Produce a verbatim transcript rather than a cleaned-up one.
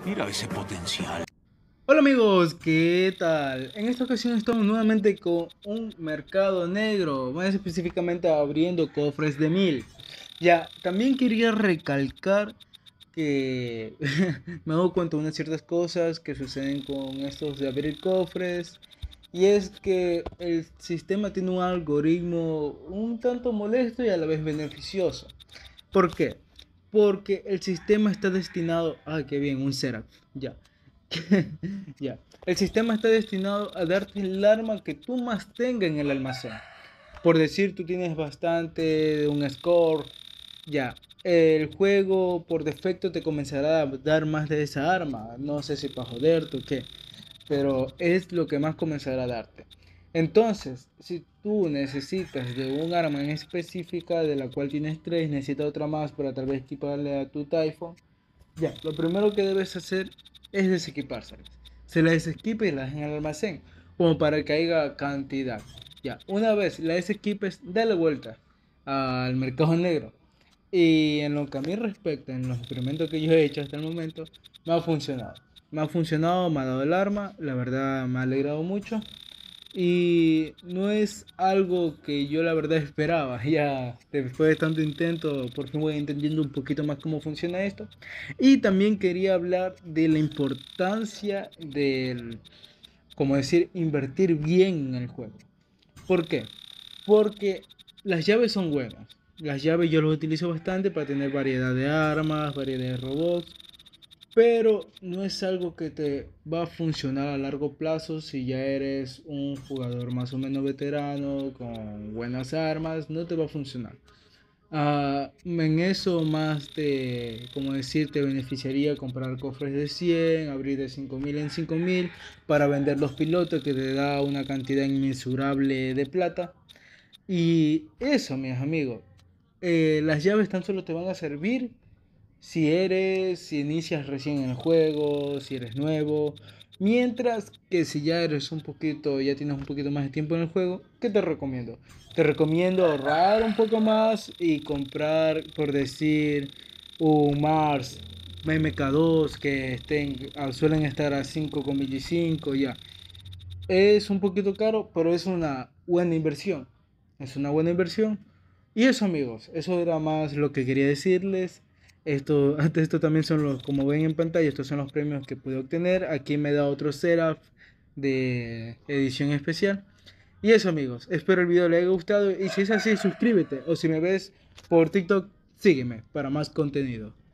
Mira ese potencial. Hola amigos, ¿qué tal? En esta ocasión estamos nuevamente con un mercado negro, más específicamente abriendo cofres de mil. Ya, también quería recalcar que me he dado cuenta de unas ciertas cosas que suceden con estos de abrir cofres. Y es que el sistema tiene un algoritmo un tanto molesto y a la vez beneficioso. ¿Por qué? Porque el sistema está destinado... Ah, qué bien, un Seraph. Ya. Ya. El sistema está destinado a darte el arma que tú más tengas en el almacén. Por decir, tú tienes bastante de un score. Ya. El juego por defecto te comenzará a dar más de esa arma. No sé si para joderte o qué, pero es lo que más comenzará a darte. Entonces, si tú necesitas de un arma en específica de la cual tienes tres, necesitas otra más para tal vez equiparle a tu Typhon, ya, lo primero que debes hacer es desequipárselas. Se las desequipa y las en el almacén, como para que haya cantidad. Ya, una vez la desequipes, dale vuelta al mercado negro. Y en lo que a mí respecta, en los experimentos que yo he hecho hasta el momento, me ha funcionado. Me ha funcionado, me ha dado el arma, la verdad me ha alegrado mucho. Y no es algo que yo la verdad esperaba. Ya después de tanto intento, por fin voy entendiendo un poquito más cómo funciona esto. Y también quería hablar de la importancia del, como decir, invertir bien en el juego. ¿Por qué? Porque las llaves son buenas. Las llaves yo las utilizo bastante para tener variedad de armas, variedad de robots, pero no es algo que te va a funcionar a largo plazo si ya eres un jugador más o menos veterano, con buenas armas, no te va a funcionar. Ah, en eso más te, como decir, te beneficiaría comprar cofres de cien, abrir de cinco mil en cinco mil para vender los pilotos que te da una cantidad inmensurable de plata. Y eso, mis amigos, eh, las llaves tan solo te van a servir si eres, si inicias recién en el juego, si eres nuevo. Mientras que si ya eres un poquito, ya tienes un poquito más de tiempo en el juego, ¿qué te recomiendo? Te recomiendo ahorrar un poco más y comprar, por decir, un Mars M K dos que estén, ah, suelen estar a cinco coma veinticinco ya. Es un poquito caro, pero es una buena inversión. Es una buena inversión. Y eso, amigos, eso era más lo que quería decirles. Esto, esto también son los, como ven en pantalla, estos son los premios que pude obtener. Aquí me da otro Seraph de edición especial. Y eso, amigos, espero el video les haya gustado. Y si es así, suscríbete. O si me ves por TikTok, sígueme para más contenido.